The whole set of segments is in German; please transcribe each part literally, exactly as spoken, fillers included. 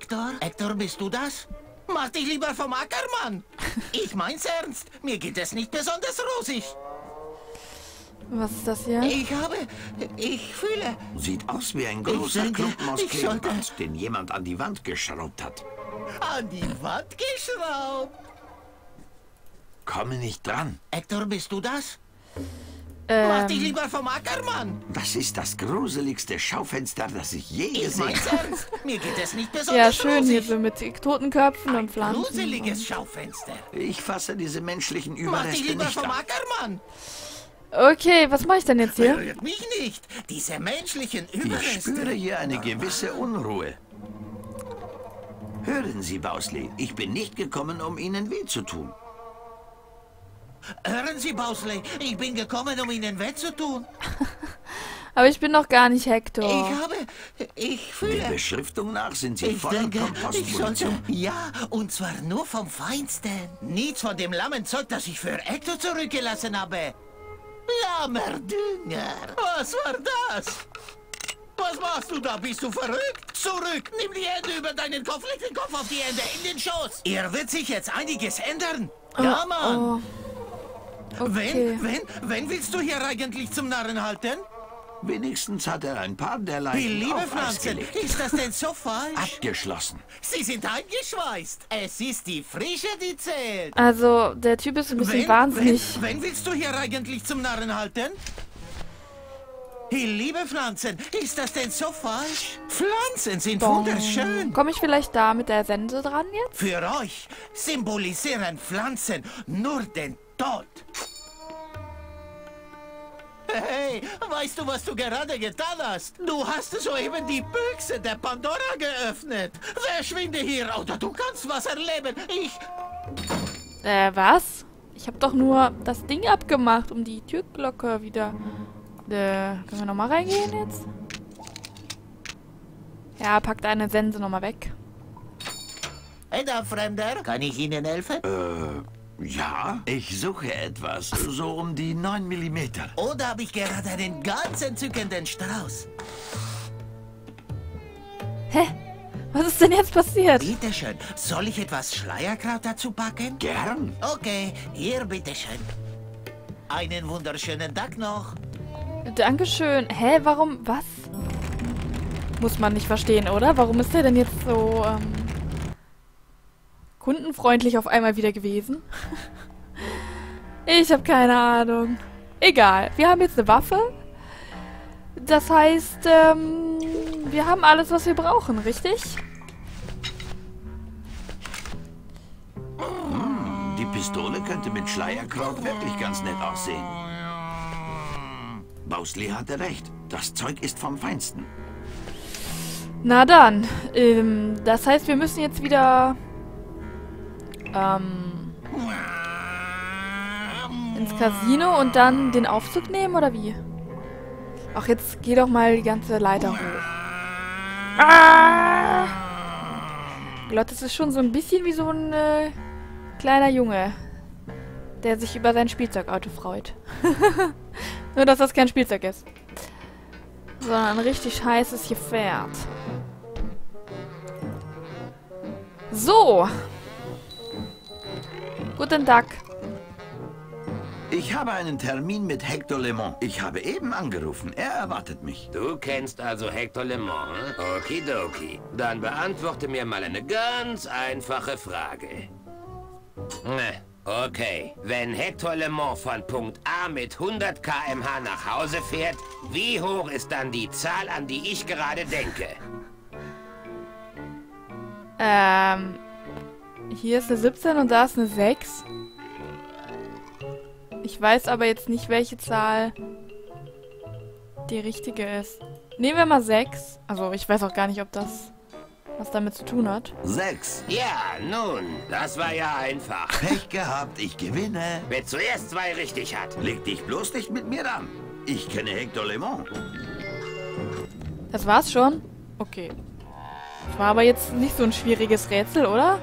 Hector? Hector, bist du das? Mach dich lieber vom Acker, Mann. Ich mein's ernst. Mir geht es nicht besonders rosig. Was ist das hier? Ich habe... Ich fühle... Sieht aus wie ein großer denke, Klumpen aus ich sollte- Klebeband, den jemand an die Wand geschraubt hat. An die Wand geschraubt. Komme nicht dran. Hector, bist du das? Mach dich Ähm, lieber vom Acker, Mann. Das ist das gruseligste Schaufenster, das ich je Ich gesehen mein's habe. ernst. Mir geht es nicht besonders ja, schön hier rosig. so mit Totenköpfen und Pflanzen. Gruseliges Schaufenster. Ich fasse diese menschlichen Mach dich Überreste lieber nicht vom an. Acker, Mann. Okay, was mache ich denn jetzt hier? Berührt mich nicht. Diese menschlichen Ich Überreste. spüre hier eine gewisse Unruhe. Hören Sie, Bausley, ich bin nicht gekommen, um Ihnen weh zu tun. Hören Sie, Bausley, ich bin gekommen, um Ihnen weh zu tun. Aber ich bin noch gar nicht Hector. Ich habe... Ich Der fühle... Beschriftung nach sind Sie Ich voller denke, ich sollte... Kompostmunition. Ja, und zwar nur vom Feinsten. Nichts von dem lammen Zeug, das ich für Hector zurückgelassen habe. Lammer Dünger. Was war das? Was machst du da? Bist du verrückt? Zurück! Nimm die Hände über deinen Kopf, leg den Kopf auf die Hände, in den Schoß. Hier wird sich jetzt einiges ändern. Ja, Mann. Oh. Okay. Wen, wen, wen willst du hier eigentlich zum Narren halten? Wenigstens hat er ein paar der Die Leichen liebe auf Eis Pflanzen, gelegt. ist das denn so falsch? Abgeschlossen. Sie sind eingeschweißt. Es ist die Frische, die zählt. Also, der Typ ist ein bisschen Wen, wahnsinnig. Wen, wen willst du hier eigentlich zum Narren halten? Die liebe Pflanzen, ist das denn so falsch? Pflanzen sind wunderschön. Komme ich vielleicht da mit der Sense dran jetzt? Für euch symbolisieren Pflanzen nur den Tod. Hey, weißt du, was du gerade getan hast? Du hast soeben die Büchse der Pandora geöffnet. Verschwinde hier, oder du kannst was erleben. Ich... Äh, was? Ich habe doch nur das Ding abgemacht, um die Türglocke wieder... Äh, können wir nochmal reingehen jetzt? Ja, pack deine Sense nochmal weg. Hey da, Fremder. Kann ich Ihnen helfen? Äh, ja, ich suche etwas. So um die neun Millimeter. Oder habe ich gerade einen ganz entzückenden Strauß? Hä? Was ist denn jetzt passiert? Bitteschön. Soll ich etwas Schleierkraut dazu packen? Gern. Okay, hier, bitteschön. Einen wunderschönen Tag noch. Dankeschön. Hä, warum? Was? Muss man nicht verstehen, oder? Warum ist der denn jetzt so, ähm, kundenfreundlich auf einmal wieder gewesen? Ich habe keine Ahnung. Egal. Wir haben jetzt eine Waffe. Das heißt, ähm, wir haben alles, was wir brauchen, richtig? Die Pistole könnte mit Schleierkraut wirklich ganz nett aussehen. Bausley hatte recht. Das Zeug ist vom Feinsten. Na dann. Ähm, das heißt, wir müssen jetzt wieder ähm, ins Casino und dann den Aufzug nehmen, oder wie? Ach, jetzt geh doch mal die ganze Leiter hoch. Ah! Gott, das ist schon so ein bisschen wie so ein äh, kleiner Junge, der sich über sein Spielzeugauto freut. Nur, dass das kein Spielzeug ist. Sondern ein richtig heißes Gefährt. So. Guten Tag. Ich habe einen Termin mit Hector LeMond. Ich habe eben angerufen. Er erwartet mich. Du kennst also Hector LeMond, hm? Okidoki. Dann beantworte mir mal eine ganz einfache Frage. Ne, okay. Wenn Hector LeMond von Punkt A mit hundert Kilometer pro Stunde nach Hause fährt, wie hoch ist dann die Zahl, an die ich gerade denke? Ähm. Hier ist eine siebzehn und da ist eine sechs. Ich weiß aber jetzt nicht, welche Zahl die richtige ist. Nehmen wir mal sechs. Also, ich weiß auch gar nicht, ob das was damit zu tun hat. Sechs. Ja, nun, das war ja einfach. Pech gehabt, ich gewinne. Wer zuerst zwei richtig hat. Leg dich bloß nicht mit mir an. Ich kenne Hector LeMond. Das war's schon? Okay. Das war aber jetzt nicht so ein schwieriges Rätsel, oder?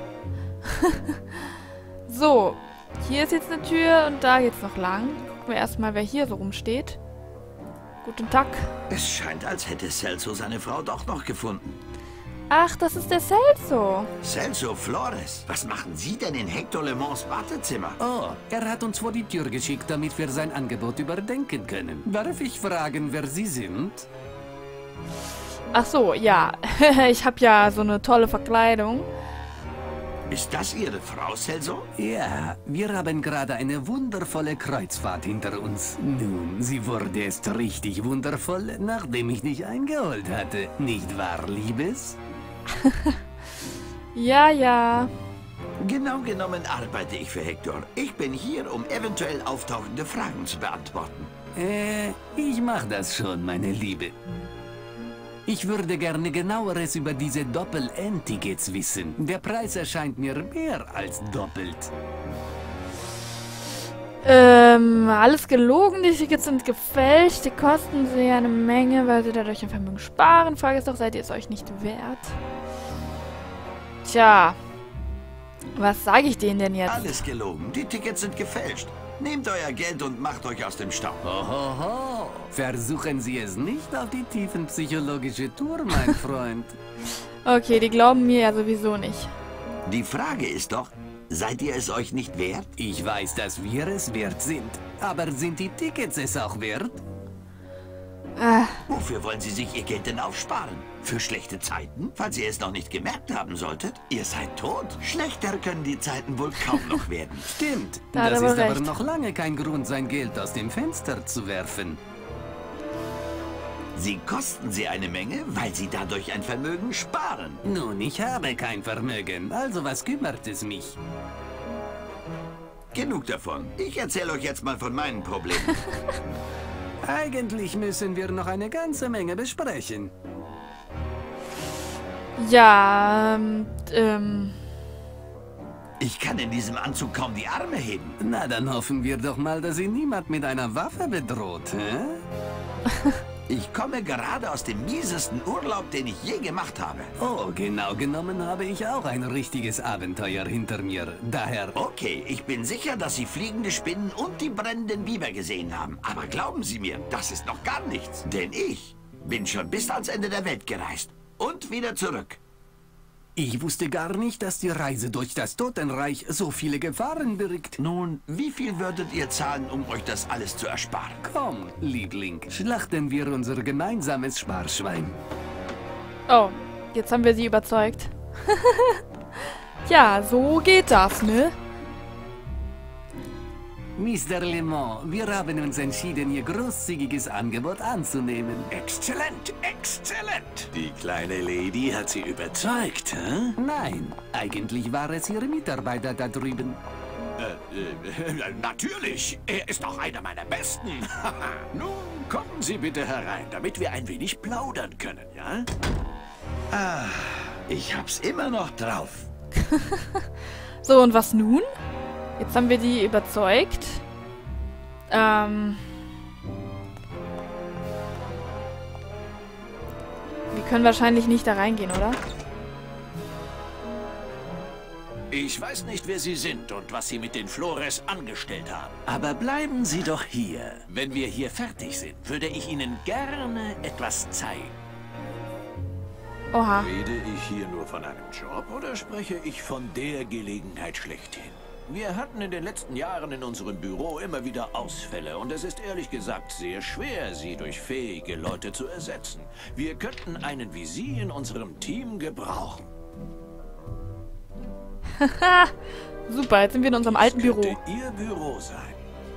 So. Hier ist jetzt eine Tür und da geht's noch lang. Gucken wir erstmal, wer hier so rumsteht. Guten Tag. Es scheint, als hätte Celso seine Frau doch noch gefunden. Ach, das ist der Celso. Celso Flores, was machen Sie denn in Hector Le Mans Wartezimmer? Oh, er hat uns vor die Tür geschickt, damit wir sein Angebot überdenken können. Darf ich fragen, wer Sie sind? Ach so, ja. Ich habe ja so eine tolle Verkleidung. Ist das Ihre Frau, Celso? Ja, wir haben gerade eine wundervolle Kreuzfahrt hinter uns. Nun, sie wurde erst richtig wundervoll, nachdem ich dich eingeholt hatte. Nicht wahr, Liebes? Ja, ja. Genau genommen arbeite ich für Hector. Ich bin hier, um eventuell auftauchende Fragen zu beantworten. Äh, ich mach das schon, meine Liebe. Ich würde gerne Genaueres über diese Doppel-N-Tickets wissen. Der Preis erscheint mir mehr als doppelt. Ähm, alles gelogen, die Tickets sind gefälscht, die kosten sehr eine Menge, weil sie dadurch ein Vermögen sparen. Frage ist doch, seid ihr es euch nicht wert? Tja, was sage ich denen denn jetzt? Alles gelogen. Die Tickets sind gefälscht. Nehmt euer Geld und macht euch aus dem Staub. Ohoho. Versuchen Sie es nicht auf die tiefenpsychologische Tour, mein Freund. Okay, die glauben mir ja sowieso nicht. Die Frage ist doch, seid ihr es euch nicht wert? Ich weiß, dass wir es wert sind. Aber sind die Tickets es auch wert? Ah, Wofür wollen Sie sich Ihr Geld denn aufsparen? Für schlechte Zeiten? Falls ihr es noch nicht gemerkt haben solltet? Ihr seid tot. Schlechter können die Zeiten wohl kaum noch werden. Stimmt. Da hat Das er ist aber aber recht. noch lange kein Grund, sein Geld aus dem Fenster zu werfen. Sie kosten Sie eine Menge, weil Sie dadurch ein Vermögen sparen. Nun, ich habe kein Vermögen, also was kümmert es mich? Genug davon. Ich erzähle euch jetzt mal von meinen Problemen. Eigentlich müssen wir noch eine ganze Menge besprechen. ja, ähm, ähm, Ich kann in diesem Anzug kaum die Arme heben. Na, dann hoffen wir doch mal, dass Sie niemand mit einer Waffe bedroht, hä? Ich komme gerade aus dem miesesten Urlaub, den ich je gemacht habe. Oh, genau genommen habe ich auch ein richtiges Abenteuer hinter mir. Daher... Okay, ich bin sicher, dass Sie fliegende Spinnen und die brennenden Biber gesehen haben. Aber glauben Sie mir, das ist noch gar nichts. Denn ich bin schon bis ans Ende der Welt gereist. Und wieder zurück. Ich wusste gar nicht, dass die Reise durch das Totenreich so viele Gefahren birgt. Nun, wie viel würdet ihr zahlen, um euch das alles zu ersparen? Komm, Liebling, schlachten wir unser gemeinsames Sparschwein. oh, jetzt haben wir sie überzeugt. Ja, so geht das, ne? Mister Le Mans, wir haben uns entschieden, Ihr großzügiges Angebot anzunehmen. Exzellent, exzellent. Die kleine Lady hat Sie überzeugt, hä? Nein, eigentlich war es Ihr Mitarbeiter da drüben. Äh, äh, natürlich. Er ist auch einer meiner Besten. Nun, kommen Sie bitte herein, damit wir ein wenig plaudern können, ja? Ah, ich hab's immer noch drauf. So, und was nun? Jetzt haben wir die überzeugt. Ähm... Wir können wahrscheinlich nicht da reingehen, oder? Ich weiß nicht, wer Sie sind und was Sie mit den Flores angestellt haben. Aber bleiben Sie doch hier. Wenn wir hier fertig sind, würde ich Ihnen gerne etwas zeigen. Oha. Rede ich hier nur von einem Job oder spreche ich von der Gelegenheit schlechthin? Wir hatten in den letzten Jahren in unserem Büro immer wieder Ausfälle und es ist ehrlich gesagt sehr schwer, sie durch fähige Leute zu ersetzen. Wir könnten einen wie Sie in unserem Team gebrauchen. Haha. Super, jetzt sind wir in unserem alten Das könnte Büro. Ihr Büro sein.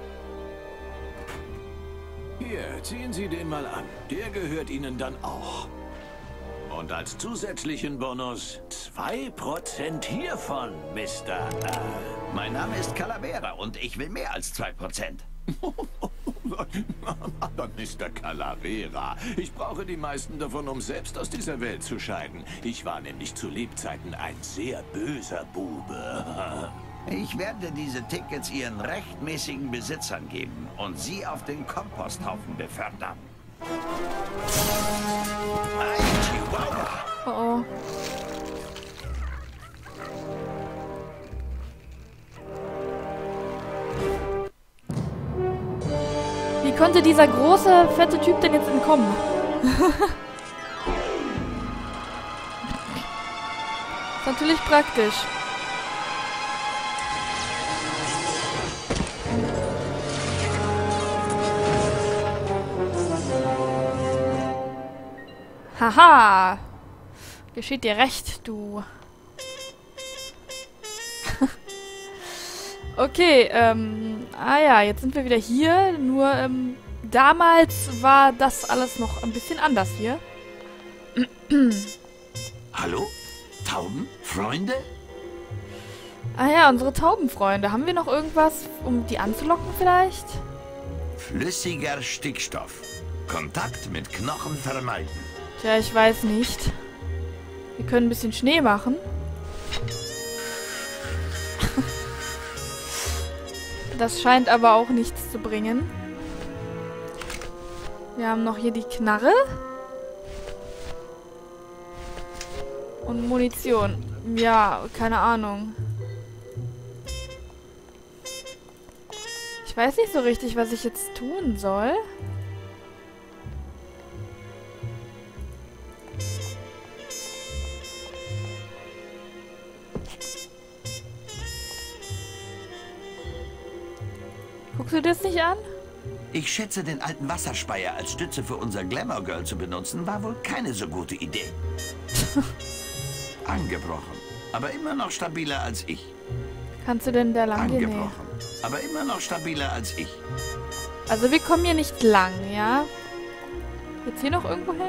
Hier, ziehen Sie den mal an. Der gehört Ihnen dann auch. Und als zusätzlichen Bonus zwei Prozent hiervon, Mister Äh, Mein Name ist Calavera und ich will mehr als zwei Prozent. Aber Mister Calavera, ich brauche die meisten davon, um selbst aus dieser Welt zu scheiden. Ich war nämlich zu Lebzeiten ein sehr böser Bube. Ich werde diese Tickets ihren rechtmäßigen Besitzern geben und sie auf den Komposthaufen befördern. Ein Chihuahua! Oh oh. Wie konnte dieser große, fette Typ denn jetzt entkommen? Ist natürlich praktisch. Haha! Geschieht dir recht, du. Okay, ähm, ah ja, jetzt sind wir wieder hier. Nur, ähm, damals war das alles noch ein bisschen anders hier. Hallo? Tauben? Freunde? Ah ja, unsere Taubenfreunde. Haben wir noch irgendwas, um die anzulocken vielleicht? Flüssiger Stickstoff. Kontakt mit Knochen vermeiden. Tja, ich weiß nicht. Wir können ein bisschen Schnee machen. Das scheint aber auch nichts zu bringen. Wir haben noch hier die Knarre. Und Munition. Ja, keine Ahnung. Ich weiß nicht so richtig, was ich jetzt tun soll. Guckst du das nicht an? Ich schätze, den alten Wasserspeier als Stütze für unser Glamour Girl zu benutzen, war wohl keine so gute Idee. Angebrochen, aber immer noch stabiler als ich. Kannst du denn da lang gehen? Nee. Angebrochen, aber immer noch stabiler als ich. Also wir kommen hier nicht lang, ja? Jetzt hier noch irgendwo hin?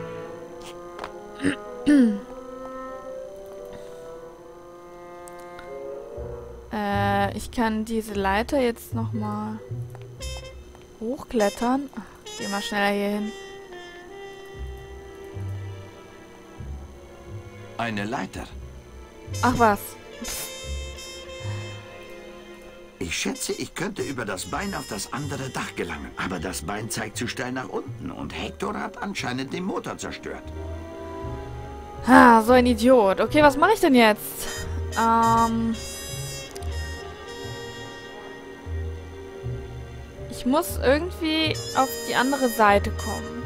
äh, ich kann diese Leiter jetzt nochmal hochklettern. Ach, geh mal schneller hier hin. Eine Leiter. Ach was. Ich schätze, ich könnte über das Bein auf das andere Dach gelangen. Aber das Bein zeigt zu steil nach unten und Hector hat anscheinend den Motor zerstört. Ah, so ein Idiot. Okay, was mache ich denn jetzt? Ähm... Ich muss irgendwie auf die andere Seite kommen.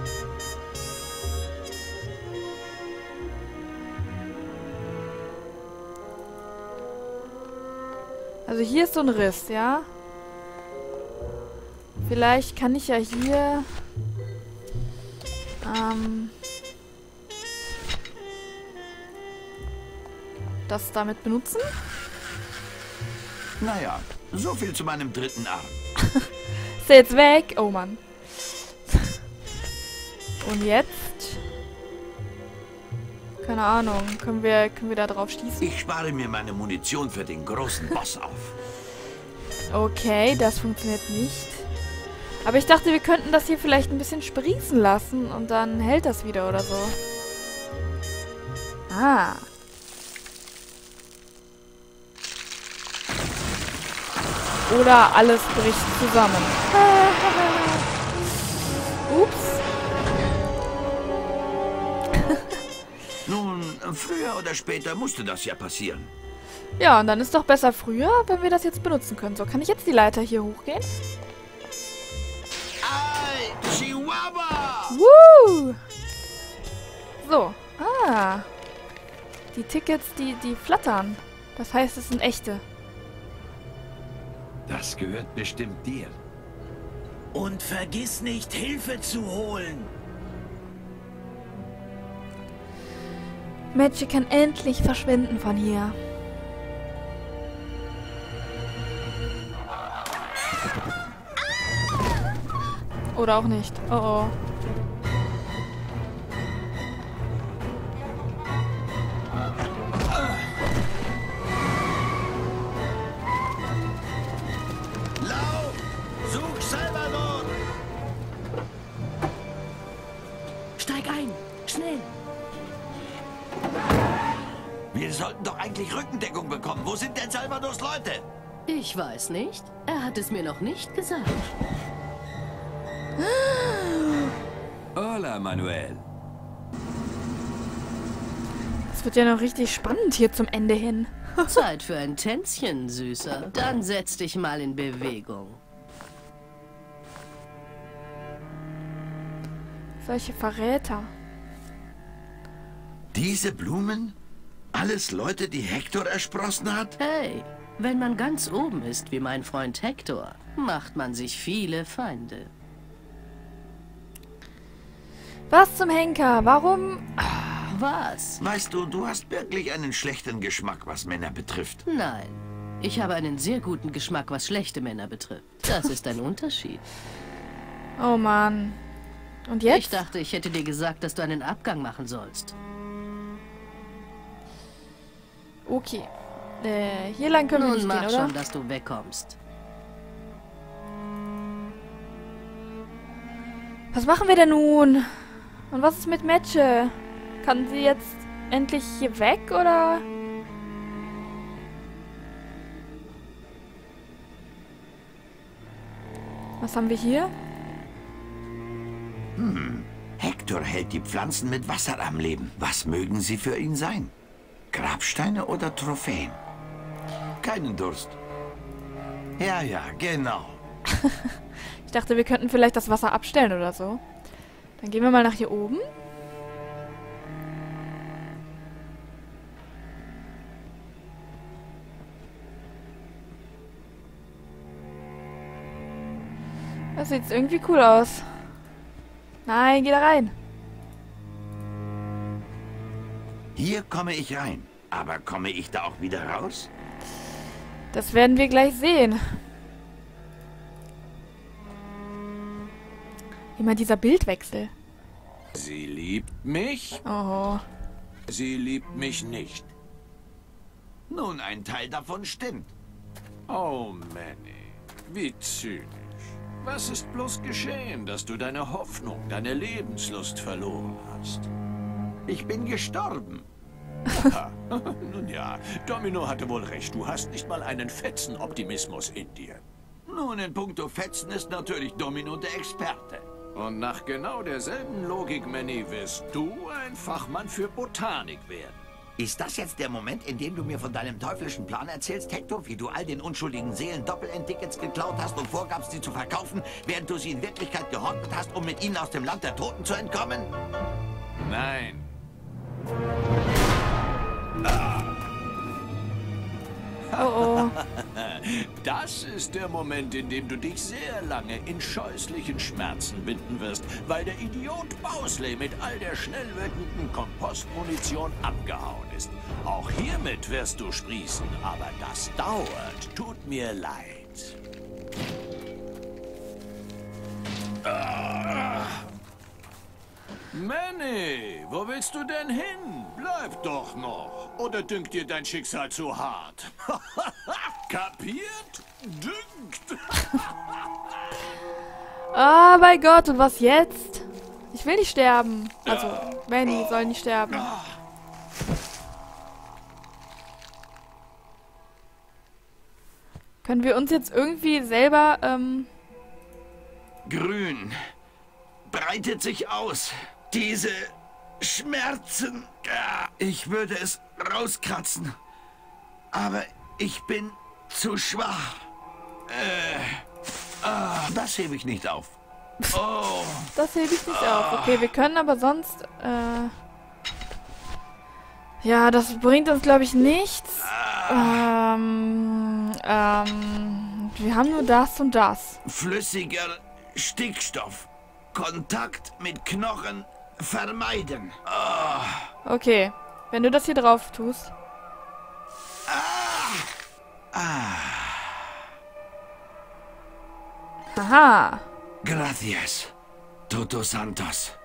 Also hier ist so ein Riss, ja? Vielleicht kann ich ja hier... Ähm... das damit benutzen? Naja, so viel zu meinem dritten Arm. Ist der jetzt weg? Oh Mann. Und jetzt? Keine Ahnung. Können wir, können wir da drauf schießen? Ich spare mir meine Munition für den großen Boss auf. Okay, das funktioniert nicht. Aber ich dachte, wir könnten das hier vielleicht ein bisschen sprießen lassen und dann hält das wieder oder so. Ah. Oder alles bricht zusammen. Ups. Nun, früher oder später musste das ja passieren. Ja, und dann ist doch besser früher, wenn wir das jetzt benutzen können. So, kann ich jetzt die Leiter hier hochgehen? Ei, Chihuahua! Woo! So. Ah. Die Tickets, die, die flattern. Das heißt, es sind echte. Das gehört bestimmt dir. Und vergiss nicht, Hilfe zu holen. Magic kann endlich verschwinden von hier. Oder auch nicht. Oh oh. Steig ein! Schnell! Wir sollten doch eigentlich Rückendeckung bekommen. Wo sind denn Salvadors Leute? Ich weiß nicht. Er hat es mir noch nicht gesagt. Hola, Manuel. Es wird ja noch richtig spannend hier zum Ende hin. Zeit für ein Tänzchen, Süßer. Dann setz dich mal in Bewegung. Solche Verräter. Diese Blumen? Alles Leute, die Hector ersprossen hat? Hey, wenn man ganz oben ist wie mein Freund Hector, macht man sich viele Feinde. Was zum Henker? Warum? Was? Weißt du, du hast wirklich einen schlechten Geschmack, was Männer betrifft. Nein. Ich habe einen sehr guten Geschmack, was schlechte Männer betrifft. Das ist ein Unterschied. Oh Mann. Und jetzt? Ich dachte, ich hätte dir gesagt, dass du einen Abgang machen sollst. Okay. Äh, hier lang können wir Nun nicht mach gehen, oder? schon, dass du wegkommst. Was machen wir denn nun? Und was ist mit Metsche? Kann sie jetzt endlich hier weg, oder? Was haben wir hier? Hm. Hector hält die Pflanzen mit Wasser am Leben. Was mögen sie für ihn sein? Grabsteine oder Trophäen? Keinen Durst. Ja, ja, genau. Ich dachte, wir könnten vielleicht das Wasser abstellen oder so. Dann gehen wir mal nach hier oben. Das sieht irgendwie cool aus. Nein, geh da rein. Hier komme ich rein. Aber komme ich da auch wieder raus? Das werden wir gleich sehen. Immer dieser Bildwechsel. Sie liebt mich, Oh. sie liebt mich nicht. Nun, ein Teil davon stimmt. Oh, Manny, wie zynisch. Was ist bloß geschehen, dass du deine Hoffnung, deine Lebenslust verloren hast? Ich bin gestorben. Ha. Nun ja, Domino hatte wohl recht. Du hast nicht mal einen Fetzen Optimismus in dir. Nun, in puncto Fetzen ist natürlich Domino der Experte. Und nach genau derselben Logik, Manny, wirst du ein Fachmann für Botanik werden. Ist das jetzt der Moment, in dem du mir von deinem teuflischen Plan erzählst, Hector, wie du all den unschuldigen Seelen Doppel-End-Tickets geklaut hast und vorgabst, sie zu verkaufen, während du sie in Wirklichkeit gehortet hast, um mit ihnen aus dem Land der Toten zu entkommen? Nein. Oh oh. Das ist der Moment, in dem du dich sehr lange in scheußlichen Schmerzen winden wirst, weil der Idiot Bowsley mit all der schnell wirkenden Kompostmunition abgehauen ist. Auch hiermit wirst du sprießen, aber das dauert. Tut mir leid. Ah. Manny, wo willst du denn hin? Bleib doch noch. Oder dünkt dir dein Schicksal zu hart? Kapiert? Dünkt. Oh mein Gott, und was jetzt? Ich will nicht sterben. Also, Manny soll nicht sterben. Können wir uns jetzt irgendwie selber, ähm... Grün breitet sich aus. Diese Schmerzen. Ich würde es rauskratzen. Aber ich bin zu schwach. Äh, ah, das hebe ich nicht auf. Oh. Das hebe ich nicht auf. Okay, wir können aber sonst, äh... ja, das bringt uns, glaube ich, nichts. Ähm, ähm... Wir haben nur das und das. Flüssiger Stickstoff. Kontakt mit Knochen vermeiden. Oh. Okay, wenn du das hier drauf tust. Ah. Ah. Aha. Gracias, Toto Santos.